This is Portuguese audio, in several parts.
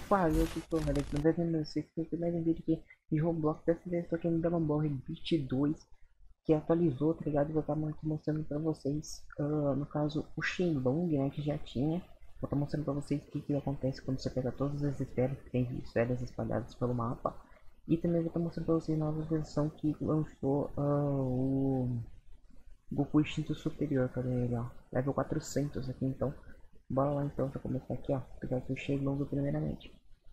Quase, eu tô velho. Não vai ver vocês que mais um vídeo aqui de Roblox. Dessa vez eu tô aqui no Dragon Ball Beat 2, que atualizou, tá ligado? Vou estar mostrando pra vocês, no caso, o Shenlong, né, que já tinha. Vou estar mostrando pra vocês o que acontece quando você pega todas as esferas, que tem esferas espalhadas pelo mapa. E também vou estar mostrando pra vocês a nova versão que lançou, o Goku Instinto Superior. Cadê ele, ó? Level 400 aqui, então. Bora lá então, pra começar aqui, ó. Pegar aqui o Shenlong primeiramente.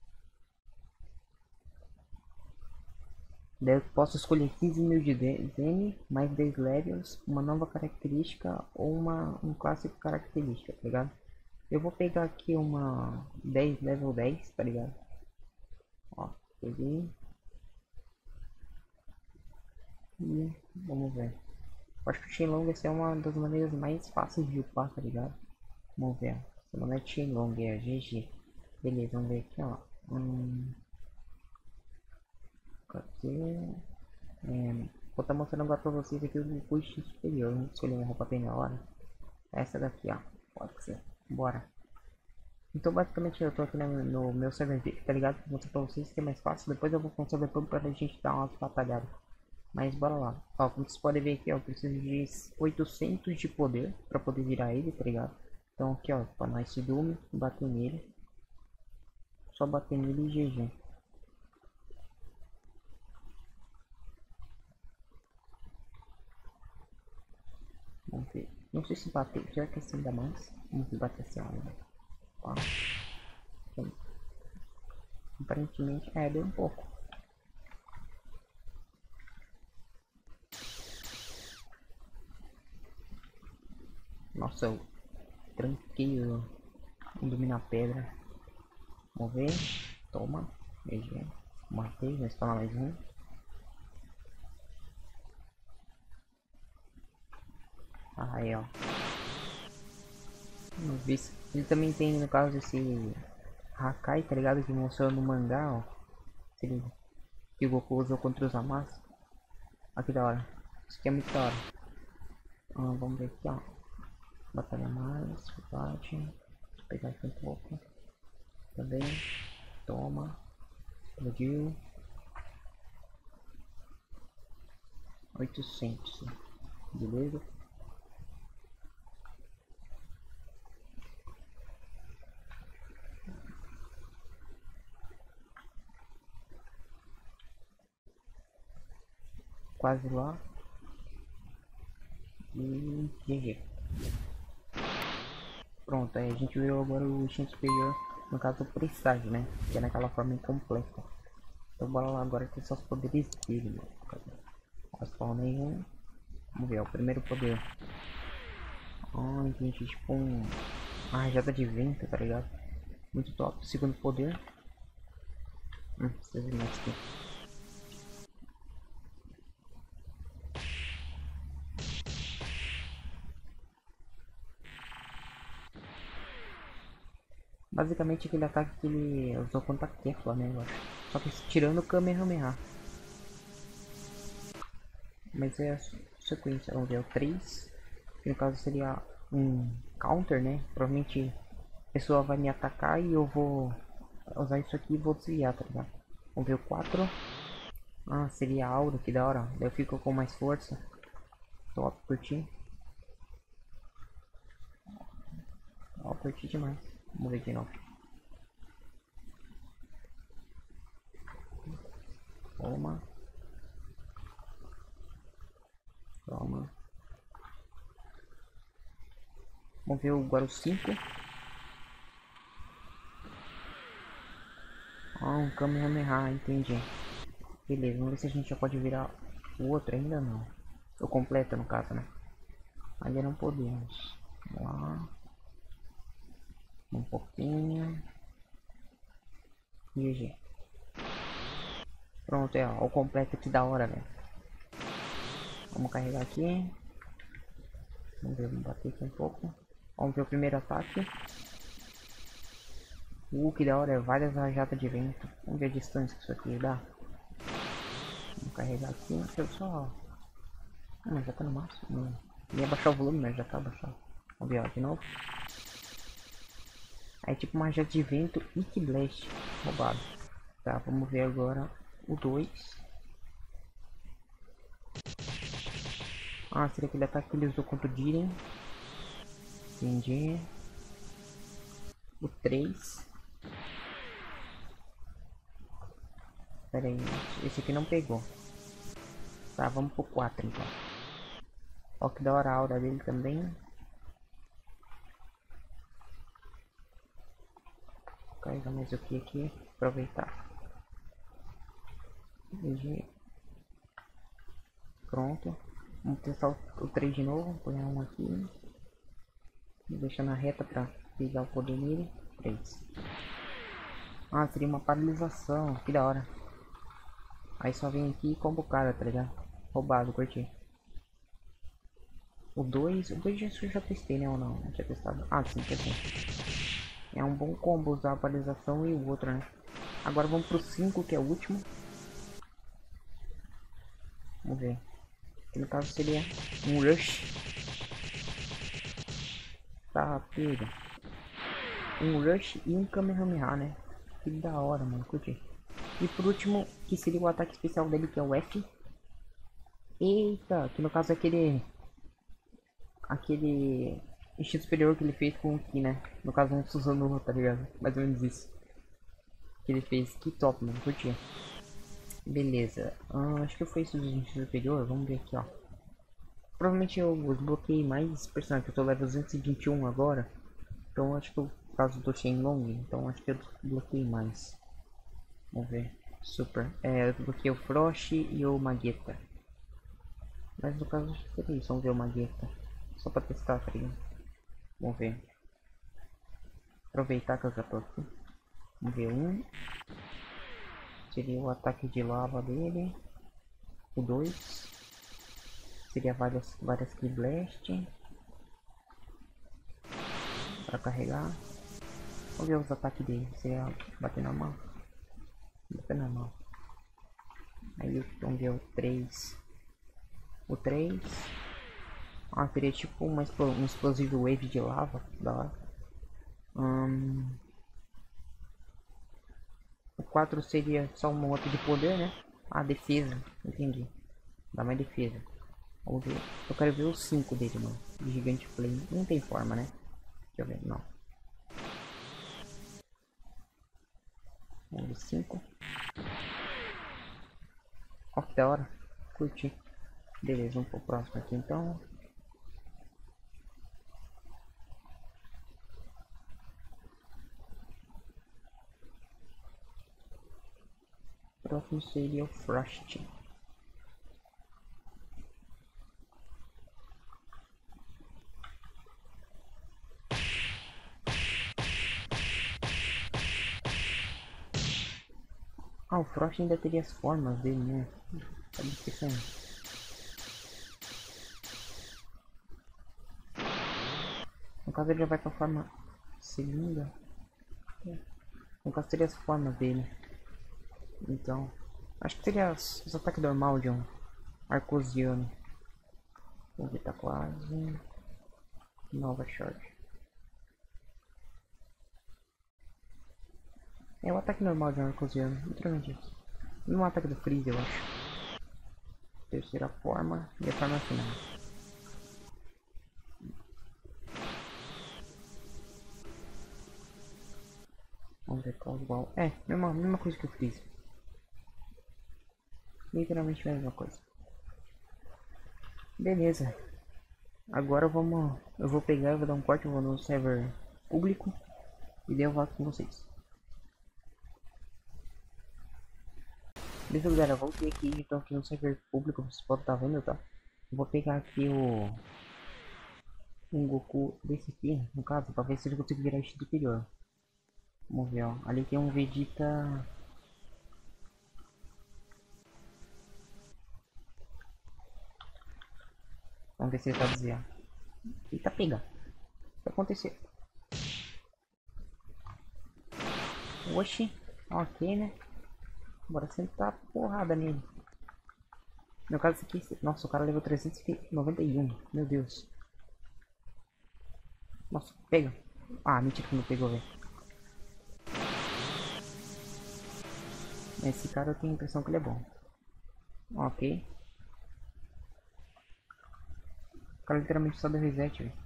Daí eu posso escolher 15 mil de Zen, mais 10 levels, uma nova característica ou um clássico característica, tá ligado? Eu vou pegar aqui uma 10 level 10, tá ligado? Ó, peguei. E vamos ver. Eu acho que o Shenlong vai ser uma das maneiras mais fáceis de upar, tá ligado? Vamos ver. Esse não é Shenlong, é GG. Beleza, vamos ver aqui, ó. Cadê? Vou estar mostrando agora pra vocês aqui o Goku superior. Vamos escolher uma roupa bem na hora. Essa daqui, ó. Pode ser. Bora. Então, basicamente, eu tô aqui no meu server, tá ligado? Vou mostrar pra vocês que é mais fácil. Depois eu vou com o server público pra gente dar umas batalhadas. Mas bora lá. Ó, como vocês podem ver aqui, ó. Eu preciso de 800 de poder pra poder virar ele, tá ligado? Então, aqui, ó. Pra nós se Doom, bater nele. Só bater nele e GG. Vamos ver. Não sei se bater. Será que assim dá mais? Vamos ver bater assim, ó. Aparentemente, deu um pouco. Nossa, eu tranquei o dominar a pedra. Vamos ver. Toma. GG. Matei, vai spawnar mais um. Aí, ó. Ele também tem, no caso, esse Hakai, tá ligado? Que mostrou no mangá, ó. Que o Goku usou contra os Zamasu. Olha que da hora. Isso aqui é muito da hora. Vamos ver aqui, ó. Batalha mais, combate. Vou pegar aqui um pouco. Também. Toma. Explodiu. 800. Beleza. Quase lá. E GG. Pronto, aí a gente virou agora o instinto superior, no caso o presságio, né? Que é naquela forma incompleta. Então bora lá agora que são os poderes dele, mano. Spawnei um. Vamos ver, ó, o primeiro poder. Ai, gente, tipo uma rajada de vento, tá ligado? Muito top. Segundo poder. Vocês viram aqui. Basicamente aquele ataque que ele usou contra a Kefla, né, eu acho. Só que tirando o Kamehameha. Mas é a sequência, vamos ver, o 3. Que no caso seria um counter, né? Provavelmente a pessoa vai me atacar e eu vou usar isso aqui e vou desviar, tá ligado? Vamos ver o 4. Seria a aura, que da hora. Daí eu fico com mais força. Top, curti. Ó, curti demais. Vamos ver de novo. Toma. Toma. Vamos ver agora o 5. Um Kamehameha, entendi. Beleza, vamos ver se a gente já pode virar o outro. Ainda não. O completo, no caso, né? Ainda não podemos. Vamos lá. Um pouquinho. GG. Pronto, ó. O completo, que da hora, velho. Vamos carregar aqui. Vamos ver, vamos bater aqui um pouco. Vamos ver o primeiro ataque. Que da hora, é várias rajadas de vento. Vamos ver a distância que isso aqui dá. Vamos carregar aqui. Deixa eu só... já tá no máximo. Ia baixar o volume, mas já tá baixado. Vamos ver, ó, de novo. Aí tipo uma jato de vento e que blast roubado. Tá, vamos ver agora o 2. Ah, seria aquele ataque que ele usou contra o Jiren. Entendi. O 3. Pera aí, esse aqui não pegou. Tá, vamos pro 4 então. Ó que da hora a aura dele também. Vou carregar mais o que aqui, aproveitar. Pronto. Vamos testar o 3 de novo. Põe um aqui. Vou deixar na reta pra pegar o poder nele. 3. Ah, seria uma paralisação. Que da hora. Aí só vem aqui e combo o cara, tá ligado? Roubado, curti. O 2 eu já testei, né? Ou não? Não tinha testado. Ah, sim, testei. É um bom combo usar a paralisação e o outro, né? Agora vamos pro 5, que é o último. Vamos ver. Que no caso seria um Rush. Tá, pega. Um Rush e um Kamehameha, né? Que da hora, mano. Curti. E por último, que seria o ataque especial dele, que é o F. Eita, que no caso é aquele instinto superior que ele fez com o Ki, né? No caso um Susanoo, tá ligado? Mais ou menos isso. Que ele fez. Que top, mano. Curti. Beleza. Acho que foi isso do instinto superior. Vamos ver aqui, ó. Provavelmente eu desbloqueei mais personagens. Eu tô level 221 agora. Então acho que por causa do Shenlong. Então acho que eu desbloqueei mais. Vamos ver. Super. Eu desbloqueei o Frost e o Mageta. Mas no caso seria isso. Vamos ver o Mageta. Só pra testar, tá ligado? Vamos ver. Aproveitar que eu já tô aqui. Vamos ver um. Seria o ataque de lava dele. O 2. Seria várias Ki Blast. Pra carregar. Vamos ver os ataques dele. Seria bater na mão. Bater na mão. Aí vamos ver o 3. O 3. Ah, seria tipo um explosivo wave de lava. Da hora. O 4 seria só um outro de poder, né? Ah, defesa. Entendi. Dá mais defesa. Vamos ver. Eu quero ver o 5 dele, mano. De gigante flame. Não tem forma, né? Deixa eu ver. Não. Vamos ver 5. Ó, que da hora. Curti. Beleza, vamos pro próximo aqui então. O próximo seria o Frost. Ah, o Frost ainda teria as formas dele, né? Tá me esquecendo. No caso ele já vai pra forma segunda. No caso teria as formas dele. Então, acho que seria os ataques normal de um Arcosiano. Vamos ver, tá quase. Nova short. É o ataque normal de um Arcosiano, literalmente isso. No ataque do Freeze, eu acho. Terceira forma e a forma final. Vamos ver qual igual. Mesma coisa que o Freeze. Literalmente a mesma coisa. Beleza. Agora vamos. Eu vou pegar, eu vou dar um corte, eu vou no server público. E daí eu volto com vocês. Beleza, galera, voltei aqui, então aqui no server público, vocês podem estar vendo, tá? Eu vou pegar aqui um Goku desse aqui, no caso, pra ver se ele consegue virar este superior. Vamos ver, ó. Ali tem um Vegeta. Vamos ver se ele tá desviado. Eita, pega. O que aconteceu? Oxi, ok, né? Bora sentar porrada nele. No caso, esse aqui. Nossa, o cara levou 391. Meu Deus. Nossa, pega. Ah, mentira que não pegou, velho. Esse cara eu tenho a impressão que ele é bom. Ok. O cara literalmente só deu reset, velho.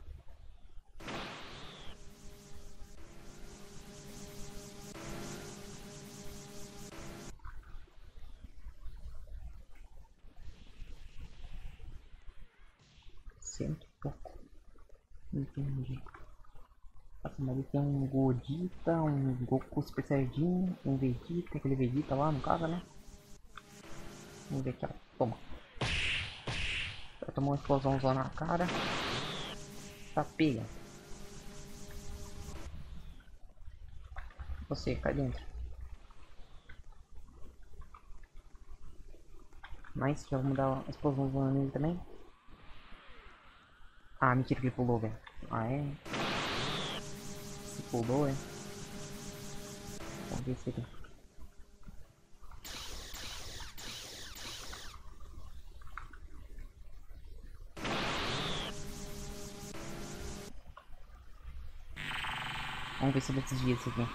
Cento e pouco. Entendi. Nossa, mas ele tem um Godita, um Goku Super Saiyajin, um Vegeta, aquele Vegeta lá no caso, né? Vamos ver aqui, ó. Toma. Vai tomar uma explosãozão na cara. Tá, pega. Você, cai dentro. Nice, já vamos dar uma explosãozão nele também. Ah, mentira que ele pulou, velho. Ah, é? Se pulou, é? Vamos ver se ele... Vamos ver se ele desvia isso aqui.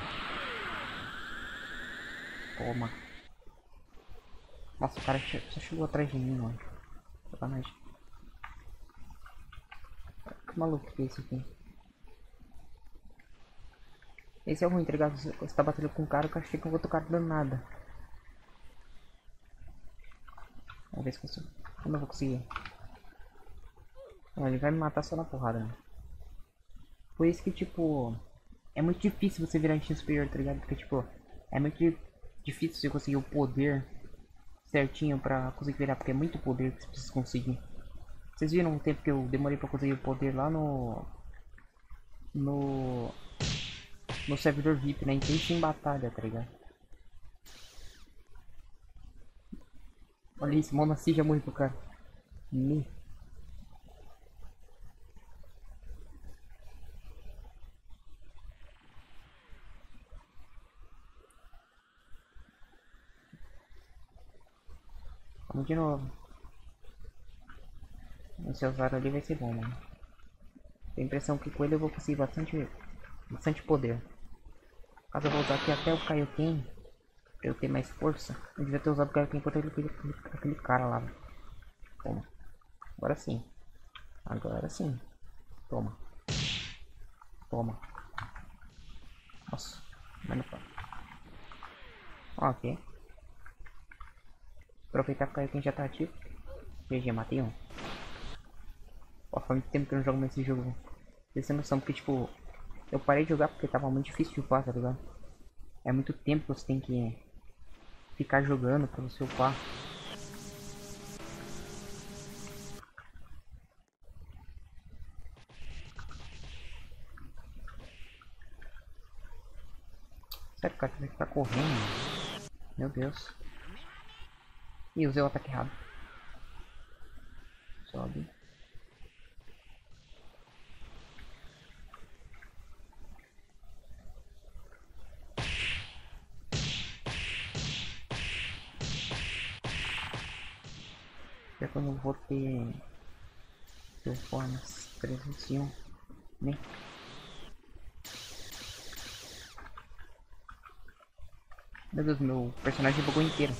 Toma. Nossa, o cara só chegou atrás de mim, mano. Sacanagem. Que maluco que é esse aqui? Esse é o ruim, tá ligado? Você tá batendo com um cara, o cara chega com outro cara dando nada. Vamos ver se consigo. Como eu vou conseguir? Não, ele vai me matar só na porrada, né? Por isso que, tipo... É muito difícil você virar instinto superior, tá ligado? Porque, tipo... É muito difícil você conseguir o poder certinho pra conseguir virar. Porque é muito poder que você precisa conseguir. Vocês viram o tempo que eu demorei pra conseguir o poder lá no... No servidor VIP, né? Então sem batalha, tá ligado? Olha isso, Monassi já morreu pro cara. Me. Vamos de novo. Esse Osaro ali vai ser bom, mano. Tenho a impressão que com ele eu vou conseguir bastante poder. Caso eu vou usar aqui até o Kaioken, pra eu ter mais força. Eu devia ter usado o Kaioken contra aquele cara lá. Toma. Agora sim. Agora sim. Toma. Toma. Nossa. Mas não pode. Ok. Aproveitar que o Kaioken já tá ativo. GG, matei um. Ó, faz muito tempo que eu não jogo mais esse jogo. Vocês têm noção, porque tipo... Eu parei de jogar porque tava muito difícil de upar, tá ligado? É muito tempo que você tem que ficar jogando pra você upar. Sério, cara, tem que ficar correndo. Meu Deus. Ih, usei o ataque errado. Sobe. Já que eu não vou ter performance 301, né? Meu Deus, meu personagem bugou inteiro.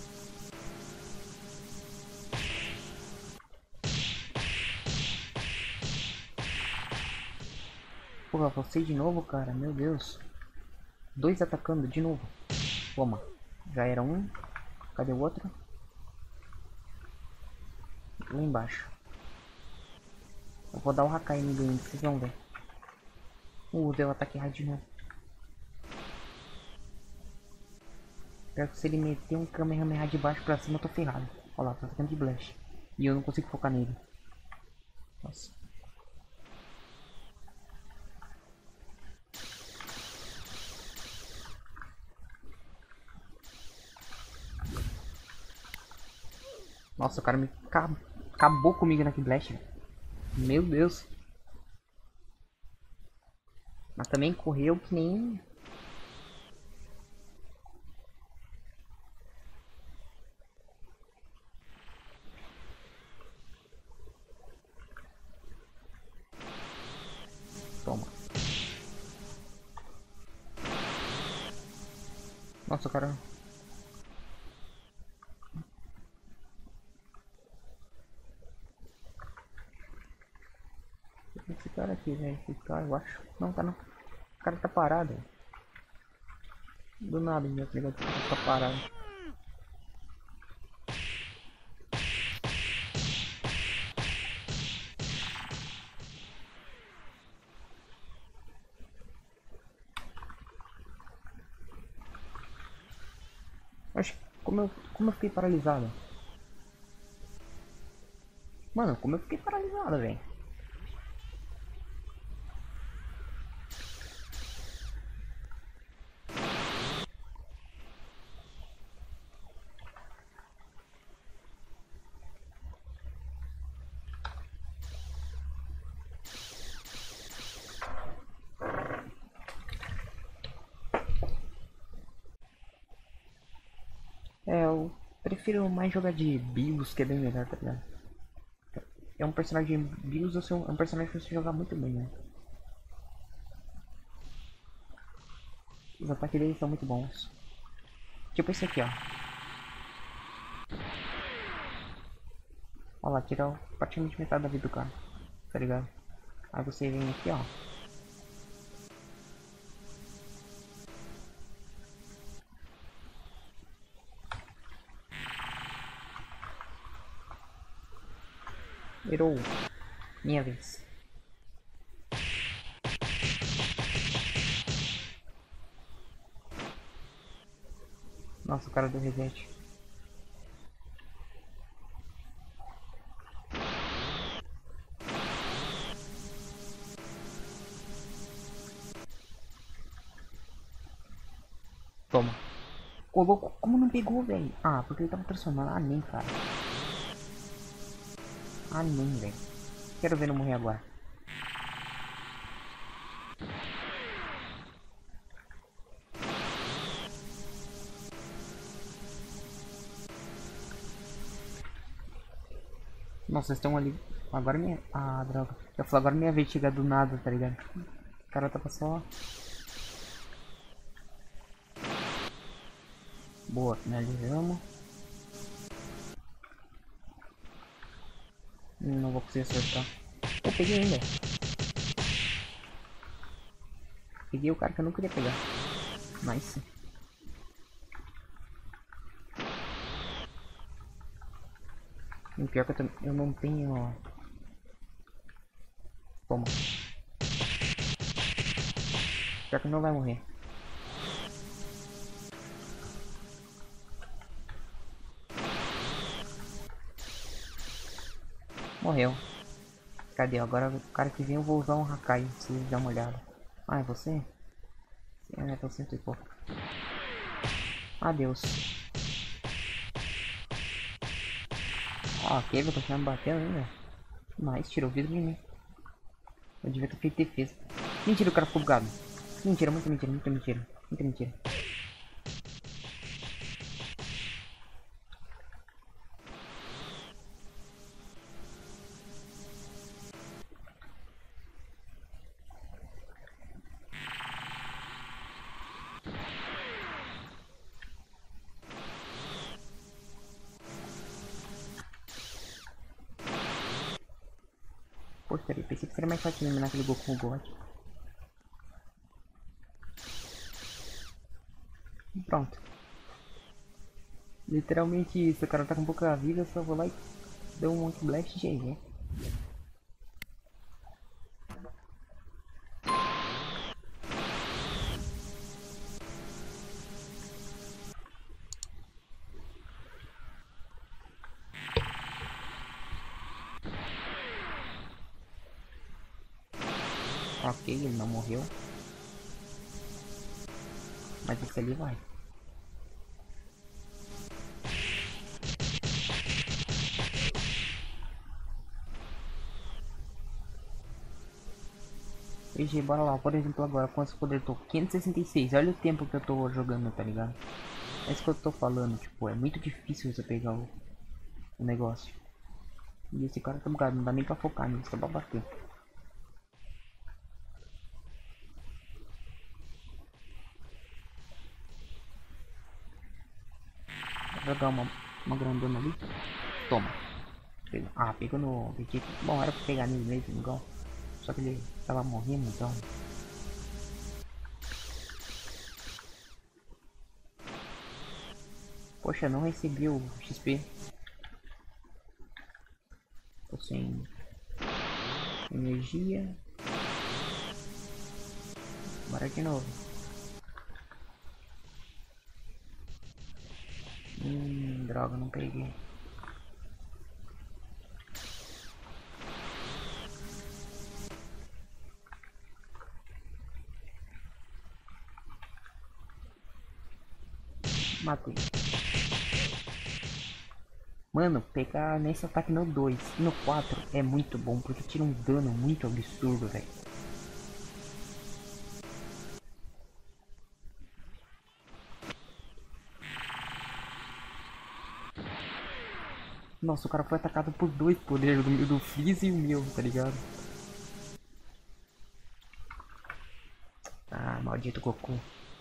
Porra, você de novo, cara, meu Deus. Dois atacando de novo. Toma. Já era um. Cadê o outro? Lá embaixo. Eu vou dar o Hakai nele ainda, vocês vão ver. Deu o ataque errado de novo. Pior que se ele meter um Kamehameha de baixo pra cima, eu tô ferrado. Olha lá, tô atacando de Blast. E eu não consigo focar nele. Nossa. Nossa, o cara me acabou comigo na Blast. Meu Deus. Mas também correu que nem... Toma. Nossa, o cara Esse cara aqui, velho. Esse cara, eu acho. Não, tá não. O cara tá parado. Do nada, meu filho. O cara tá parado. Acho como eu fiquei paralisado. Mano, como eu fiquei paralisado, velho. É, eu prefiro mais jogar de Bills, que é bem melhor, tá ligado? É um personagem. Bills é um personagem que você jogar muito bem, né? Os ataques dele são muito bons. Tipo esse aqui, ó. Olha lá, tira praticamente metade da vida do cara. Tá ligado? Aí você vem aqui, ó. Virou. Minha vez. Nossa, o cara deu reset. Toma. Ô louco, como não pegou, velho? Ah, porque ele tava pressionando. Ah, nem, cara. Ah, nem, velho. Quero ver não morrer agora. Nossa, vocês estão ali. Agora minha. Ah, droga. Eu falo agora minha vez de chegar do nada, tá ligado? O cara tava só. Boa, finalizamos. Não vou conseguir acertar. Eu peguei ainda. Peguei o cara que eu não queria pegar. Nice. E pior que eu não tenho. Toma. Pior que não vai morrer. Morreu. Cadê? Agora o cara que vem eu vou usar um Hakai. Se dar uma olhada. Ah, é você? É, tô cento e pouco. Adeus. Ah, ok, vou continuar me batendo ainda. Mas tirou o vidro de mim. Eu devia ter feito defesa. Mentira, o cara ficou bugado. Mentira, muita mentira, muita mentira. Muita mentira. Porcaria, pensei que seria mais fácil eliminar aquele Goku com o God. Pronto. Literalmente, se o cara tá com pouca vida, eu só vou lá e dou um Monkey Blast e GG. Ok, ele não morreu. Mas esse ali vai. GG, bora lá. Por exemplo, agora, quantos poder eu tô? 566. Olha o tempo que eu tô jogando, tá ligado? É isso que eu tô falando, tipo, é muito difícil você pegar o negócio. E esse cara tá bugado, não dá nem pra focar nisso, só pra bater. Vou jogar uma grandona ali. Toma. Ah, pegou no... Bom, era pra pegar nele mesmo, igual. Só que ele tava morrendo, então. Poxa, não recebi o XP. Tô sem energia. Bora de novo. Droga, não peguei. Matei. Mano, pegar nesse ataque no 2 e no 4 é muito bom, porque tira um dano muito absurdo, velho. Nossa, o cara foi atacado por dois poderes, do Freeze e o meu, tá ligado? Ah, maldito Goku.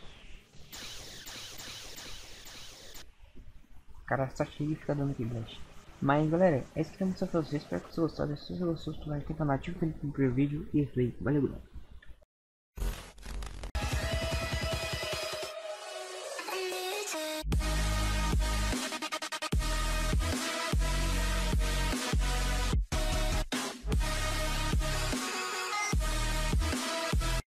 O cara só chega e fica dando Keyblast. Mas galera, é isso que temos pra vocês. Espero que vocês gostaram. Se vocês gostaram, like no canal, ativa o sininho pro vídeo e é isso aí. Valeu, galera.